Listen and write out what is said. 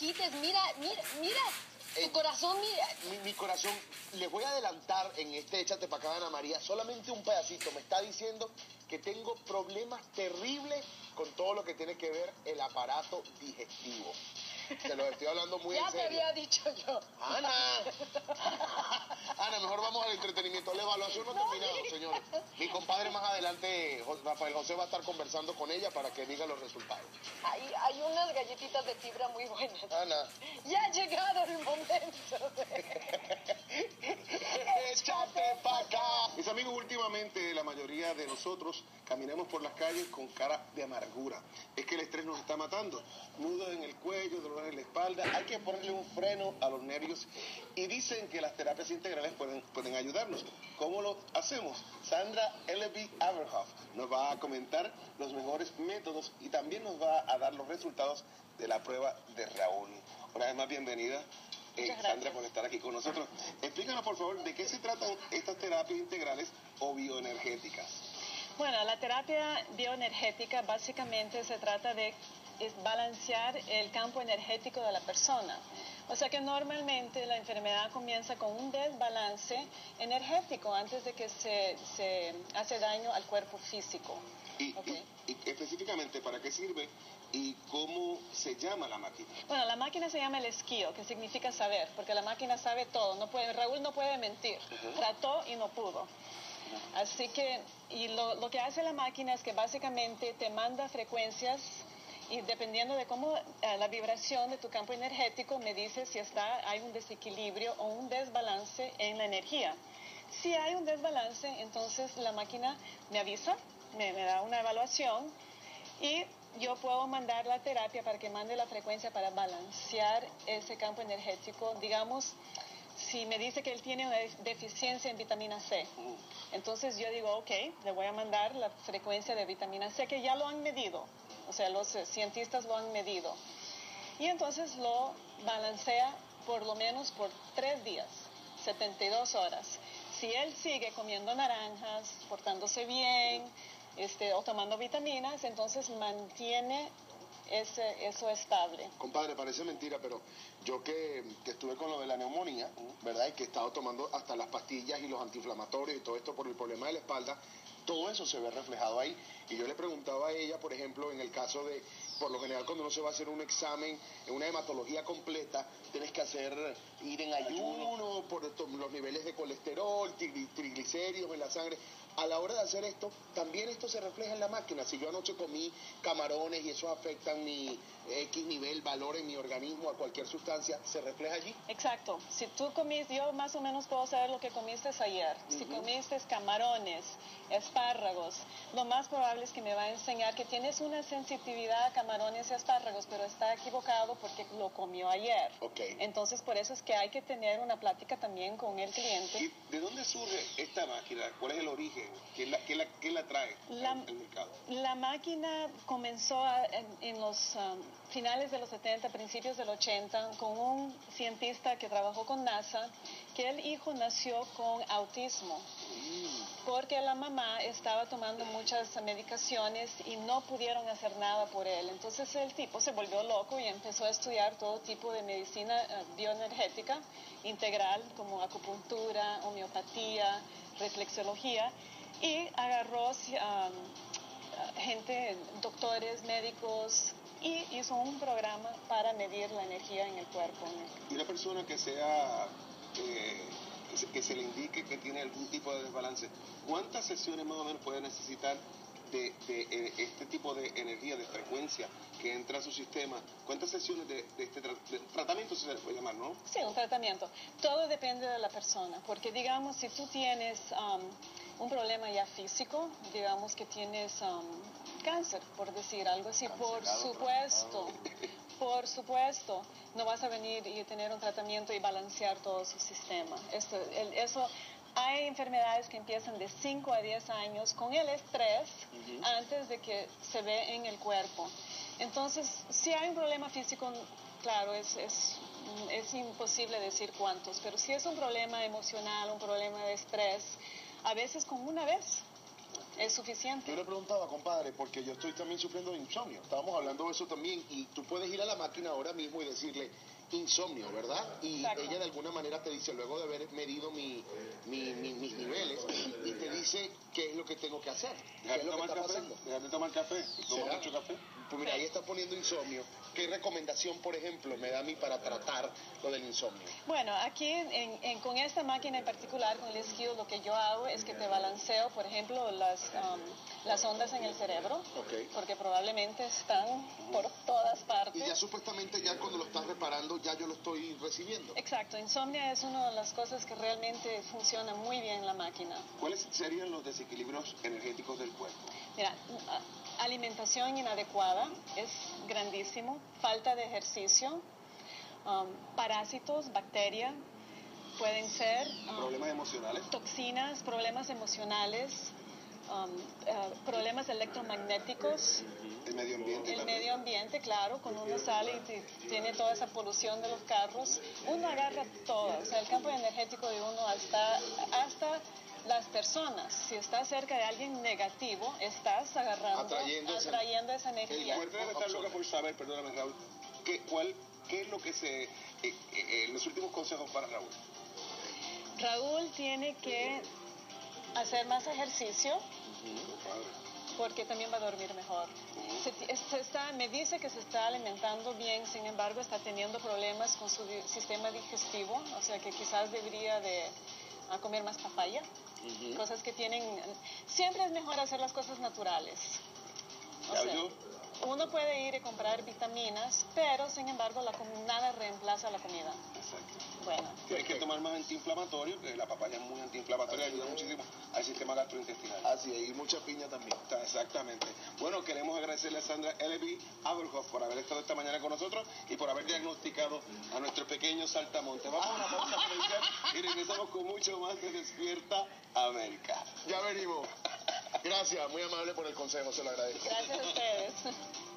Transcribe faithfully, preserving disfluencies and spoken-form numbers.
quites. Mira, mira, mira. Tu Eh, corazón, mira. Mi, mi corazón, les voy a adelantar en este Échate pa' acá, Ana María, solamente un pedacito. Me está diciendo que tengo problemas terribles con todo lo que tiene que ver el aparato digestivo. Se lo estoy hablando muy en Ya te serio. había dicho yo. Ana. Ana, mejor vamos al entretenimiento. La evaluación no ha terminado, señores. Mi compadre más adelante, Jo- Rafael José, va a estar conversando con ella para que diga los resultados. Hay, hay unas galletitas de fibra muy buenas. Ana. Ya ha llegado el momento de... Échate pa' acá. Mis amigos, últimamente la mayoría de nosotros caminamos por las calles con cara de amargura. Es que el estrés nos está matando. Nudos en el cuello, dolor en la espalda. Hay que ponerle un freno a los nervios. Y dicen que las terapias integrales pueden, pueden ayudarnos. ¿Cómo lo hacemos? Sandra L B Aberhoff nos va a comentar los mejores métodos y también nos va a dar los resultados de la prueba de Raúl. Una vez más, bienvenida. Eh, Sandra, por estar aquí con nosotros. Explícanos, por favor, de qué se tratan estas terapias integrales o bioenergéticas. Bueno, la terapia bioenergética básicamente se trata de es balancear el campo energético de la persona. O sea que normalmente la enfermedad comienza con un desbalance energético antes de que se, se hace daño al cuerpo físico. Y, Okay. y, y específicamente, ¿para qué sirve y cómo se llama la máquina? Bueno, la máquina se llama el esquío, que significa saber, porque la máquina sabe todo. No puede, Raúl no puede mentir. Uh-huh. Trató y no pudo. Uh-huh. Así que, y lo, lo que hace la máquina es que básicamente te manda frecuencias y dependiendo de cómo eh, la vibración de tu campo energético me dice si está, hay un desequilibrio o un desbalance en la energía. Si hay un desbalance, entonces la máquina me avisa, me, me da una evaluación y yo puedo mandar la terapia para que mande la frecuencia para balancear ese campo energético. Digamos, si me dice que él tiene una deficiencia en vitamina C, entonces yo digo, ok, le voy a mandar la frecuencia de vitamina C, que ya lo han medido, o sea, los cientistas lo han medido. Y entonces lo balancea por lo menos por tres días, setenta y dos horas. Si él sigue comiendo naranjas, portándose bien, este, o tomando vitaminas, entonces mantiene ese, eso estable. Compadre, parece mentira, pero yo que, que estuve con lo de la neumonía, ¿verdad? Y que he estado tomando hasta las pastillas y los antiinflamatorios y todo esto por el problema de la espalda, todo eso se ve reflejado ahí. Y yo le preguntaba a ella, por ejemplo, en el caso de, por lo general cuando uno se va a hacer un examen, en una hematología completa, tienes que hacer, ir en ayuno por los niveles de colesterol, triglicéridos en la sangre. A la hora de hacer esto, también esto se refleja en la máquina. Si yo anoche comí camarones y eso afecta mi X nivel, valor en mi organismo, a cualquier sustancia, ¿se refleja allí? Exacto. Si tú comiste, yo más o menos puedo saber lo que comiste ayer. Uh-huh. Si comiste camarones, espárragos, lo más probable es que me va a enseñar que tienes una sensitividad a camarones y espárragos, pero está equivocado porque lo comió ayer. Okay. Entonces, por eso es que hay que tener una plática también con el cliente. ¿Y de dónde surge esta máquina? ¿Cuál es el origen? ¿Quién la, quién la, quién la trae la, al, al mercado? La máquina comenzó a, en, en los um, finales de los setenta, principios del ochenta, con un cientista que trabajó con NASA, que el hijo nació con autismo, mm. porque la mamá estaba tomando muchas medicaciones y no pudieron hacer nada por él. Entonces el tipo se volvió loco y empezó a estudiar todo tipo de medicina uh, bioenergética integral, como acupuntura, homeopatía, reflexología, y agarró um, gente, doctores, médicos, y hizo un programa para medir la energía en el cuerpo. Y una persona que sea, eh, que, se, que se le indique que tiene algún tipo de desbalance, ¿cuántas sesiones más o menos puede necesitar de, de, de este tipo de energía, de frecuencia que entra a su sistema? ¿Cuántas sesiones de, de este tra de tratamiento se le puede llamar, no? Sí, un tratamiento. Todo depende de la persona, porque digamos, si tú tienes um, un problema ya físico, digamos que tienes um, cáncer, por decir algo así, Cancelado, por supuesto, por supuesto, no vas a venir y tener un tratamiento y balancear todo su sistema. Esto, el, eso... Hay enfermedades que empiezan de cinco a diez años con el estrés uh-huh. antes de que se ve en el cuerpo. Entonces, si hay un problema físico, claro, es, es, es imposible decir cuántos, pero si es un problema emocional, un problema de estrés, a veces con una vez es suficiente. Yo le preguntaba, compadre, porque yo estoy también sufriendo de insomnio. Estábamos hablando de eso también y tú puedes ir a la máquina ahora mismo y decirle insomnio, ¿verdad? Y Exacto. ella de alguna manera te dice, luego de haber medido mi, mi, mi- mis niveles, y te dice qué es lo que tengo que hacer. ¿Qué Dejar es de lo que tomar está café, pasando? dejar de tomar café, tomo ¿Será? mucho café. Pues mira, ahí está poniendo insomnio. ¿Qué recomendación, por ejemplo, me da a mí para tratar lo del insomnio? Bueno, aquí en- en- con esta máquina en particular, con el skill, lo que yo hago es que te balanceo, por ejemplo, las, um, las ondas en el cerebro, Ok. porque probablemente están por todas partes. Y ya supuestamente ya cuando lo estás reparando, ya yo lo estoy recibiendo. Exacto, insomnia es una de las cosas que realmente funciona muy bien en la máquina. ¿Cuáles serían los desequilibrios energéticos del cuerpo? Mira, a- alimentación inadecuada es grandísimo, falta de ejercicio, um, parásitos, bacterias, pueden ser um, ¿Problemas emocionales? toxinas, problemas emocionales, um, eh, problemas electromagnéticos, ¿El medio ambiente el también? medio ambiente, claro, cuando uno sale y t- tiene toda esa polución de los carros, uno agarra todo, o sea, el campo energético de uno hasta, hasta las personas, si estás cerca de alguien negativo, estás agarrando, Atrayendo esa- atrayendo esa El energía. fuerte debe estar loca por saber, perdóname Raúl, ¿qué, cuál, ¿qué es lo que se... Eh, eh, eh, los últimos consejos para Raúl? Raúl tiene que hacer más ejercicio porque también va a dormir mejor. Se, ti- se está, me dice que se está alimentando bien, sin embargo está teniendo problemas con su di- sistema digestivo, o sea que quizás debería de ah, comer más papaya, cosas que tienen... Siempre es mejor hacer las cosas naturales. O Ya sea, yo, uno puede ir y comprar vitaminas, pero sin embargo la com- nada reemplaza la comida. exacto. Bueno, Tienes que tomar más antiinflamatorio, que la papaya es muy antiinflamatoria, ayuda muchísimo al sistema gastrointestinal. Así es, y mucha piña también. Está, exactamente. Bueno, queremos agradecerle a Sandra Eleby Aberhoff por haber estado esta mañana con nosotros y por haber diagnosticado a nuestro pequeño saltamonte. Vamos a una pausa comercial y regresamos con mucho más de Despierta América. Ya venimos. Gracias, muy amable por el consejo, se lo agradezco. gracias a ustedes.